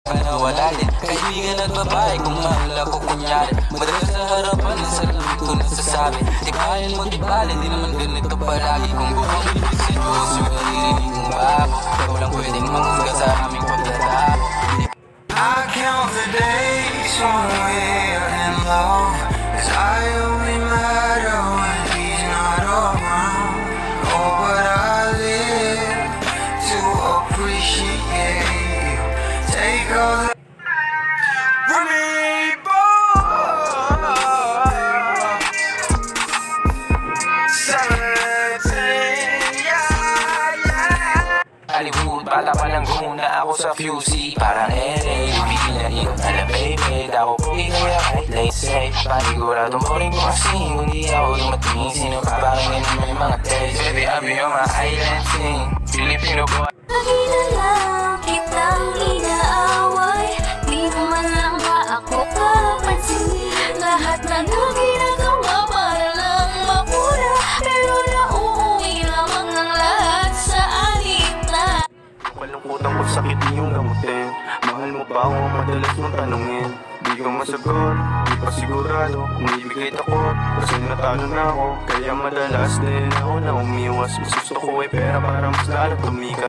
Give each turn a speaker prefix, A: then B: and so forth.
A: Wala din kaibigan at babae kung mahal ako kunyari. Madalas sa harapan na sa lamig ko nasasabi, tibayan mo tibali, di naman ganito palagi. Kung bukang seryoso, naririnig mo ba ako? Walang pwedeng maghusga sa aming pagdadaan.
B: I count the days when we're in love, 'cause I only matter when he's not around. Oh, but I live to appreciate you. Take all the
A: Hollywood, bata pa lang guna ako sa QC. Parang LA, bigil na rin ala baby. Ako po ikaya kahit late say, panigurado mo rin ko kasi kung di ako dumating. Sino ka ba rin may mga taste? Baby, I'll be on my island sing Filipino boy.
C: Lagi na lang kitang inaaway, di mo man lang ba ako papansin? Lahat na nang ginagawa para lang mapura, pero nauuwi lamang ang lahat sa alita.
D: Malungkotang kung sakit iyong gamutin. Mahal mo ba ako madalas mong tanungin? Di ka masagot, di pa sigurado kung ibigay takot. Kasi natalo na ako, kaya madalas din ako na umiwas. Mas gusto ko ay pera para mas lalo tumikas.